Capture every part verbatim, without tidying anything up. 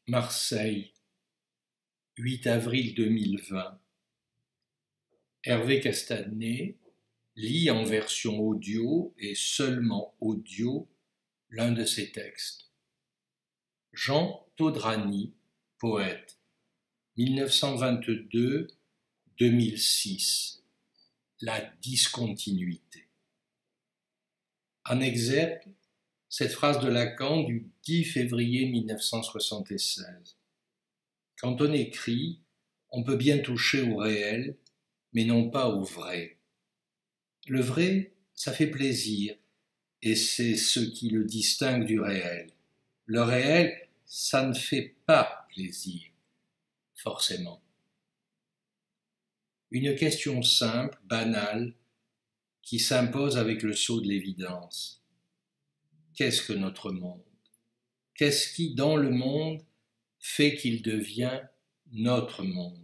Marseille, huit avril deux mille vingt. Hervé Castanet lit en version audio et seulement audio l'un de ses textes. Jean Todrany, poète, mille neuf cent vingt-deux à deux mille six. La discontinuité. En exergue, cette phrase de Lacan du dix février mille neuf cent soixante-seize. Quand on écrit, on peut bien toucher au réel, mais non pas au vrai. Le vrai, ça fait plaisir, et c'est ce qui le distingue du réel. Le réel, ça ne fait pas plaisir, forcément. Une question simple, banale, qui s'impose avec le sceau de l'évidence. Qu'est-ce que notre monde? Qu'est-ce qui, dans le monde, fait qu'il devient notre monde?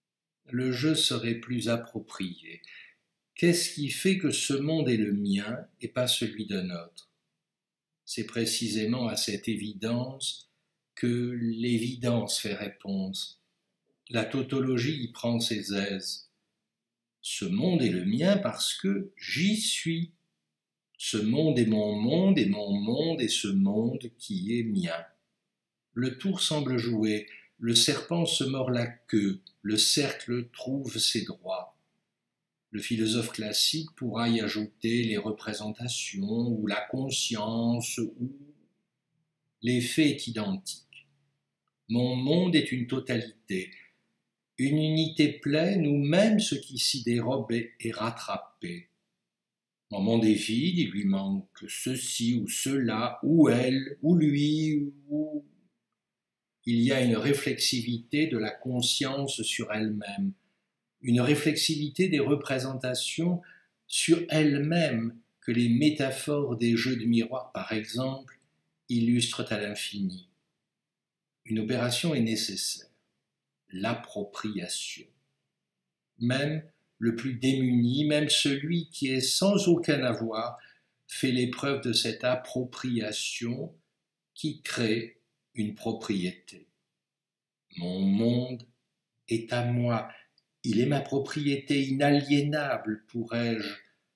Le jeu serait plus approprié. Qu'est-ce qui fait que ce monde est le mien et pas celui d'un autre? C'est précisément à cette évidence que l'évidence fait réponse. La tautologie y prend ses aises. Ce monde est le mien parce que j'y suis. Ce monde est mon monde et mon monde est ce monde qui est mien. Le tour semble jouer, le serpent se mord la queue, le cercle trouve ses droits. Le philosophe classique pourra y ajouter les représentations ou la conscience ou l'effet est identique. Mon monde est une totalité, une unité pleine où même ce qui s'y dérobe est, est rattrapé. Mon monde est vide, il lui manque ceci ou cela, ou elle, ou lui, ou... Il y a une réflexivité de la conscience sur elle-même, une réflexivité des représentations sur elle-même que les métaphores des jeux de miroir, par exemple, illustrent à l'infini. Une opération est nécessaire, l'appropriation. Même le plus démuni, même celui qui est sans aucun avoir, fait l'épreuve de cette appropriation qui crée une propriété. Mon monde est à moi, il est ma propriété inaliénable, pourrais-je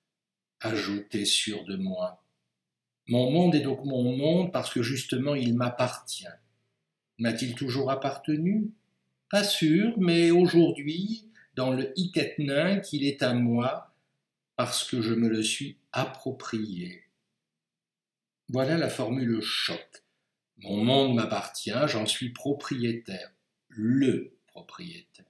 ajouter sûr de moi. Mon monde est donc mon monde parce que justement il m'appartient. M'a-t-il toujours appartenu? Pas sûr, mais aujourd'hui, dans le hic et nunc, il est à moi parce que je me le suis approprié. Voilà la formule choc. Mon monde m'appartient, j'en suis propriétaire, le propriétaire.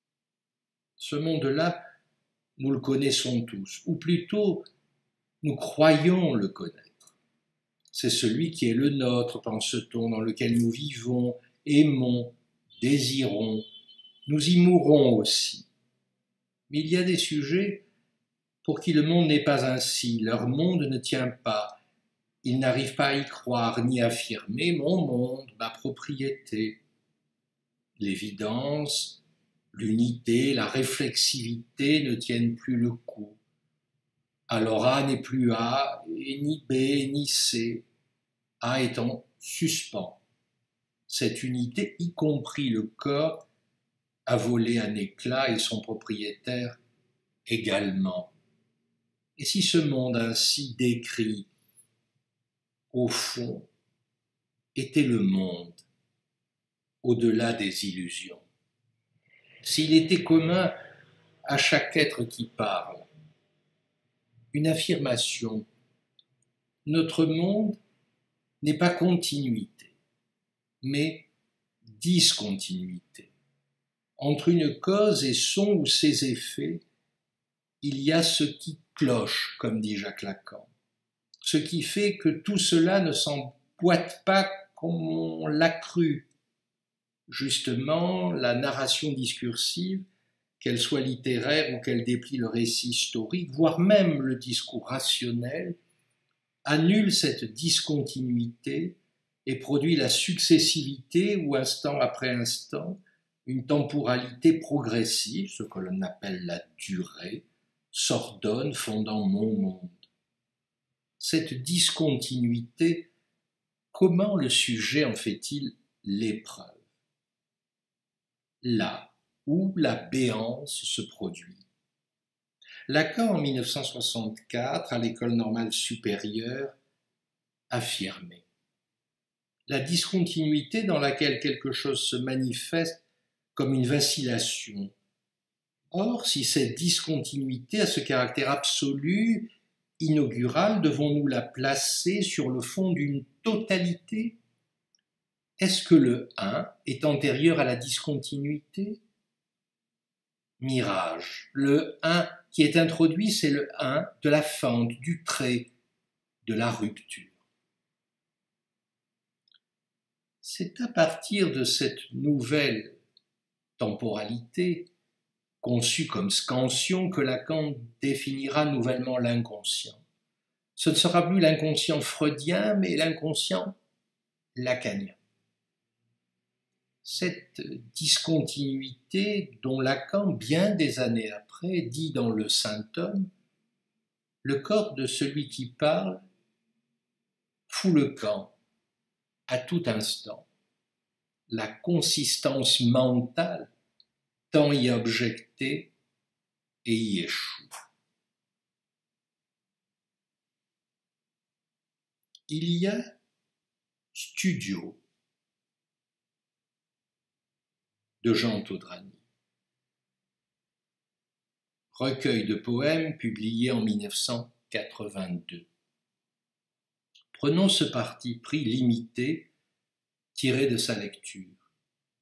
Ce monde-là, nous le connaissons tous, ou plutôt, nous croyons le connaître. C'est celui qui est le nôtre, pense-t-on, dans lequel nous vivons, aimons, désirons, nous y mourrons aussi. Mais il y a des sujets pour qui le monde n'est pas ainsi, leur monde ne tient pas, ils n'arrivent pas à y croire ni à affirmer mon monde, ma propriété. L'évidence, l'unité, la réflexivité ne tiennent plus le coup. Alors A n'est plus A, et ni B, ni C, A est en suspens. Cette unité, y compris le corps, a volé un éclat et son propriétaire également. Et si ce monde ainsi décrit, au fond, était le monde, au-delà des illusions, s'il était commun à chaque être qui parle, une affirmation, notre monde n'est pas continuité, mais discontinuité. Entre une cause et son ou ses effets, il y a ce qui cloche, comme dit Jacques Lacan, ce qui fait que tout cela ne s'emboîte pas comme on l'a cru. Justement, la narration discursive, qu'elle soit littéraire ou qu'elle déplie le récit historique, voire même le discours rationnel, annule cette discontinuité et produit la successivité où, instant après instant, une temporalité progressive, ce que l'on appelle la durée, s'ordonne fondant mon monde. Cette discontinuité, comment le sujet en fait-il l'épreuve? là où la béance se produit. Lacan, en mille neuf cent soixante-quatre, à l'École normale supérieure, affirmait: la discontinuité dans laquelle quelque chose se manifeste comme une vacillation. Or, si cette discontinuité a ce caractère absolu, inaugural, devons-nous la placer sur le fond d'une totalité? Est-ce que le un est antérieur à la discontinuité? Mirage. Le un qui est introduit, c'est le un de la fente, du trait, de la rupture. C'est à partir de cette nouvelle temporalité, conçue comme scansion, que Lacan définira nouvellement l'inconscient. Ce ne sera plus l'inconscient freudien, mais l'inconscient lacanien. Cette discontinuité dont Lacan, bien des années après, dit dans le Saint-Homme, le corps de celui qui parle fout le camp à tout instant. La consistance mentale tend y objecter et y échoue. Il y a Studio de Jean Taudrani, recueil de poèmes publié en mille neuf cent quatre-vingt-deux. Prenons ce parti pris limité tiré de sa lecture.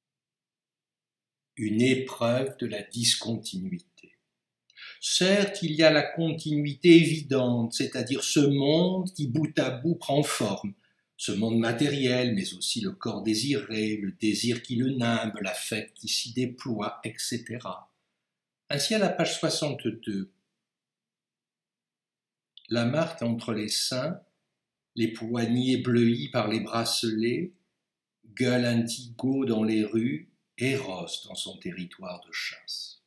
Une épreuve de la discontinuité. Certes, il y a la continuité évidente, c'est-à-dire ce monde qui bout à bout prend forme, ce monde matériel, mais aussi le corps désiré, le désir qui le nimbe, l'affect qui s'y déploie, et cetera. Ainsi, à la page soixante-deux, la marque entre les seins, les poignets bleuis par les bracelets, gueule indigo dans les rues, Eros dans son territoire de chasse.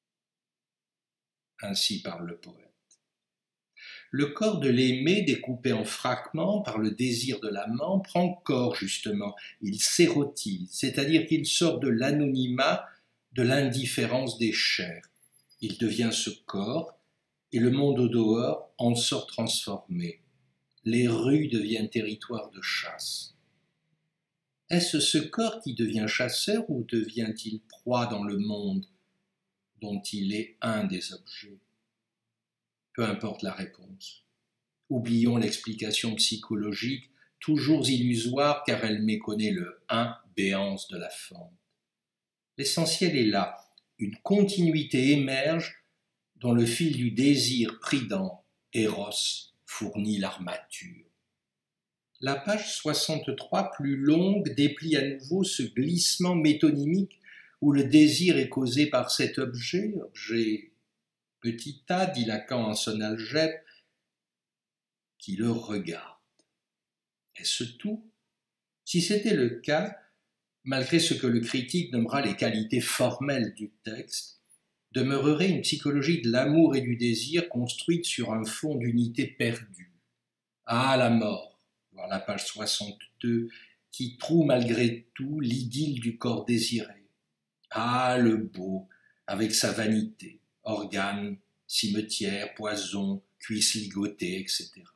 Ainsi parle le poète. Le corps de l'aimé, découpé en fragments par le désir de l'amant, prend corps justement, il s'érotise, c'est-à-dire qu'il sort de l'anonymat, de l'indifférence des chairs. Il devient ce corps, et le monde au dehors en sort transformé. Les rues deviennent territoire de chasse. Est-ce ce corps qui devient chasseur ou devient-il proie dans le monde dont il est un des objets? Peu importe la réponse. Oublions l'explication psychologique, toujours illusoire car elle méconnaît le un béance de la fente. L'essentiel est là. Une continuité émerge dont le fil du désir prident, Eros, fournit l'armature. La page soixante-trois, plus longue, déplie à nouveau ce glissement métonymique où le désir est causé par cet objet, objet petit a, dit Lacan en son algèbre, qui le regarde. Est-ce tout? Si c'était le cas, malgré ce que le critique nommera les qualités formelles du texte, demeurerait une psychologie de l'amour et du désir construite sur un fond d'unité perdue. Ah, la mort, voir la page soixante-deux, qui troue malgré tout l'idylle du corps désiré. Ah, le beau, avec sa vanité, organes, cimetière, poison, cuisses ligotées, et cetera.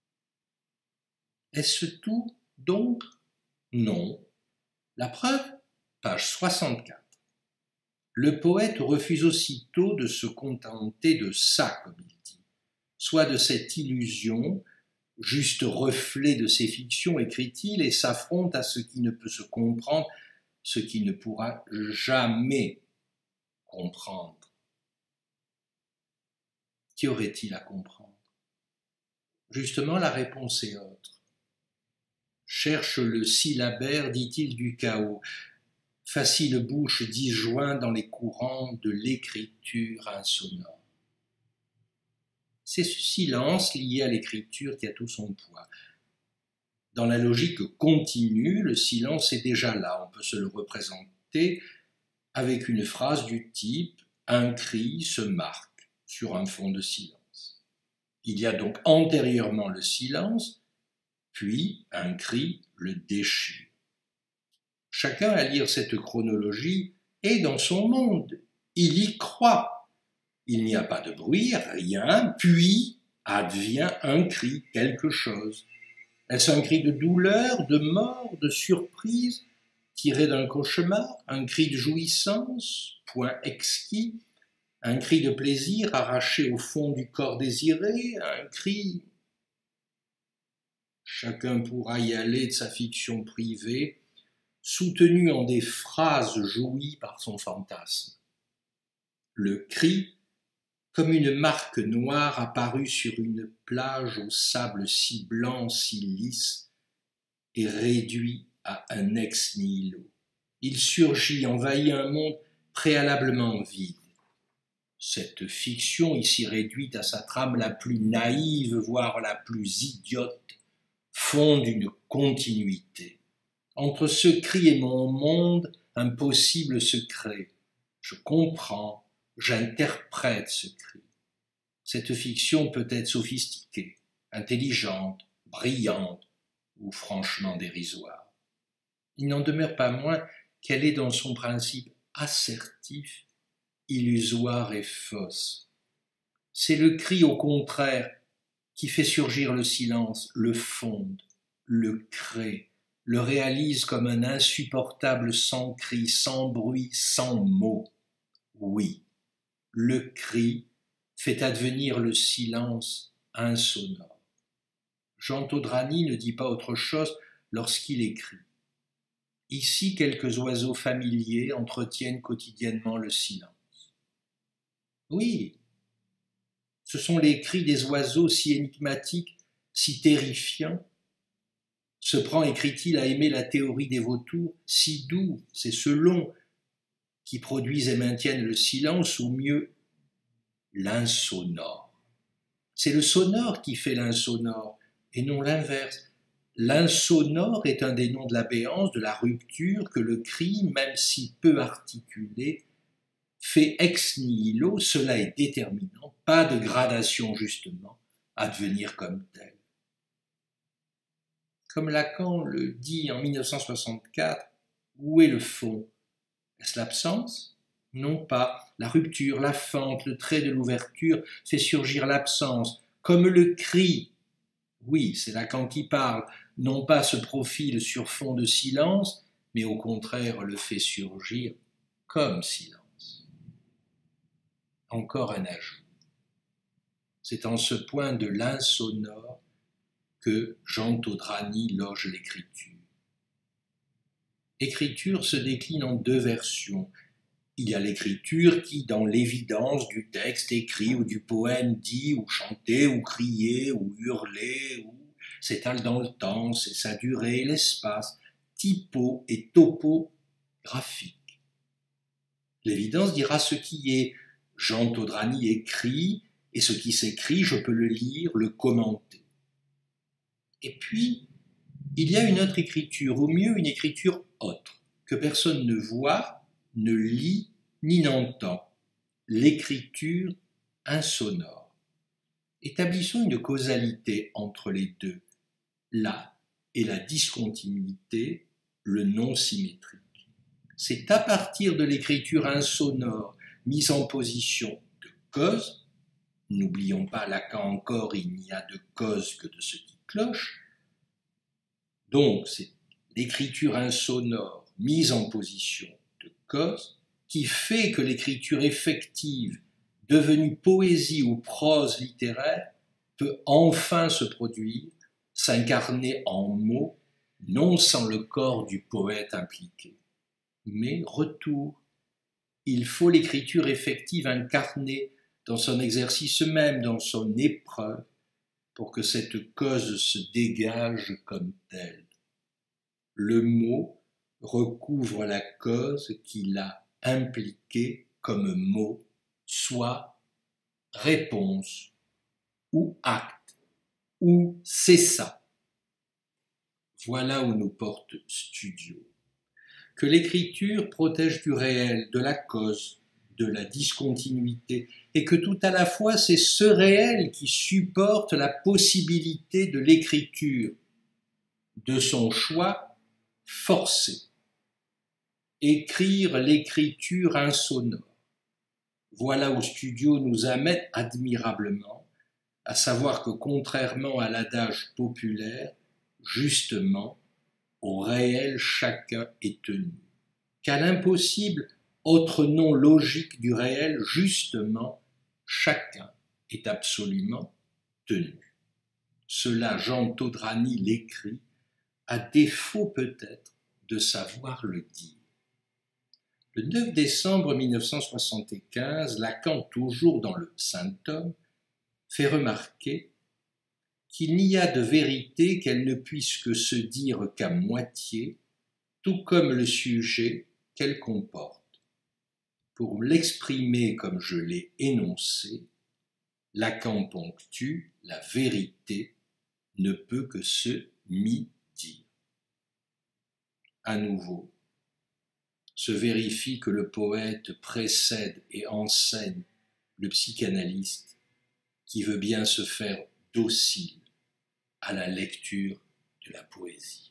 Est-ce tout, donc? Non. La preuve, page soixante-quatre. Le poète refuse aussitôt de se contenter de ça, comme il dit, soit de cette illusion, juste reflet de ses fictions, écrit-il, et s'affronte à ce qui ne peut se comprendre, ce qui ne pourra jamais comprendre. Qu'y aurait-il à comprendre? Justement, la réponse est autre. Cherche le syllabaire, dit-il, du chaos. Facile bouche disjoint dans les courants de l'écriture insonore. C'est ce silence lié à l'écriture qui a tout son poids. Dans la logique continue, le silence est déjà là. On peut se le représenter avec une phrase du type « un cri se marque sur un fond de silence ». Il y a donc antérieurement le silence, puis un cri le déchire. Chacun, à lire cette chronologie, est dans son monde, il y croit. Il n'y a pas de bruit, rien, puis advient un cri, quelque chose. Est-ce un cri de douleur, de mort, de surprise, tiré d'un cauchemar, un cri de jouissance, point exquis, un cri de plaisir arraché au fond du corps désiré, un cri... Chacun pourra y aller de sa fiction privée, soutenue en des phrases jouies par son fantasme. Le cri, comme une marque noire apparue sur une plage au sable si blanc, si lisse, est réduit à un ex nihilo. Il surgit, envahit un monde préalablement vide. Cette fiction, ici réduite à sa trame la plus naïve, voire la plus idiote, fonde une continuité. Entre ce cri et mon monde, un possible se crée. Je comprends, j'interprète ce cri. Cette fiction peut être sophistiquée, intelligente, brillante ou franchement dérisoire. Il n'en demeure pas moins qu'elle est dans son principe assertif, illusoire et fausse. C'est le cri, au contraire, qui fait surgir le silence, le fonde, le crée, le réalise comme un insupportable sans cri, sans bruit, sans mots. Oui, le cri fait advenir le silence insonore. Jean Taudrani ne dit pas autre chose lorsqu'il écrit. Ici, quelques oiseaux familiers entretiennent quotidiennement le silence. Oui, ce sont les cris des oiseaux si énigmatiques, si terrifiants. Se prend, écrit-il, à aimer la théorie des vautours, si doux, c'est ce long, qui produisent et maintiennent le silence, ou mieux, l'insonore. C'est le sonore qui fait l'insonore, et non l'inverse. L'insonore est un des noms de la béance, de la rupture, que le cri, même si peu articulé, fait ex nihilo, cela est déterminant, pas de gradation justement, à devenir comme tel. Comme Lacan le dit en mille neuf cent soixante-quatre, où est le fond? Est-ce l'absence? Non pas. La rupture, la fente, le trait de l'ouverture fait surgir l'absence, comme le cri. Oui, c'est Lacan qui parle, non pas ce profil sur fond de silence, mais au contraire le fait surgir comme silence. Encore un ajout. C'est en ce point de l'insonore que Jean Taudrani loge l'écriture. L'écriture se décline en deux versions. Il y a l'écriture qui, dans l'évidence du texte écrit ou du poème dit ou chanté ou crié ou hurlé, ou s'étale dans le temps, c'est sa durée, l'espace, typo et topographique. L'évidence dira ce qui est. Jean Taudrani écrit, et ce qui s'écrit, je peux le lire, le commenter. Et puis, il y a une autre écriture, ou mieux une écriture autre, que personne ne voit, ne lit, ni n'entend. L'écriture insonore. Établissons une causalité entre les deux, là et la discontinuité, le non symétrique. C'est à partir de l'écriture insonore, mise en position de cause, n'oublions pas Lacan encore, il n'y a de cause que de ce qui cloche, donc c'est l'écriture insonore mise en position de cause qui fait que l'écriture effective, devenue poésie ou prose littéraire, peut enfin se produire, s'incarner en mots, non sans le corps du poète impliqué. Mais retour, il faut l'écriture effective incarnée dans son exercice même, dans son épreuve, pour que cette cause se dégage comme telle. Le mot recouvre la cause qu'il a impliquée comme mot, soit réponse, ou acte, ou c'est ça. Voilà où nous porte Studio. Que l'écriture protège du réel, de la cause, de la discontinuité, et que tout à la fois c'est ce réel qui supporte la possibilité de l'écriture, de son choix forcé. écrire l'écriture insonore. Voilà où Studio nous amène admirablement, à savoir que contrairement à l'adage populaire, justement, au réel chacun est tenu, qu'à l'impossible, autre nom logique du réel, justement, chacun est absolument tenu. Cela, Jean Todrany l'écrit, à défaut peut-être de savoir le dire. Le neuf décembre mille neuf cent soixante-quinze, Lacan, toujours dans le Saint-Homme, fait remarquer qu'il n'y a de vérité qu'elle ne puisse que se dire qu'à moitié, tout comme le sujet qu'elle comporte. Pour l'exprimer comme je l'ai énoncé, Lacan ponctue la vérité ne peut que se mi-dire. À nouveau, se vérifie que le poète précède et enseigne le psychanalyste qui veut bien se faire docile à la lecture de la poésie.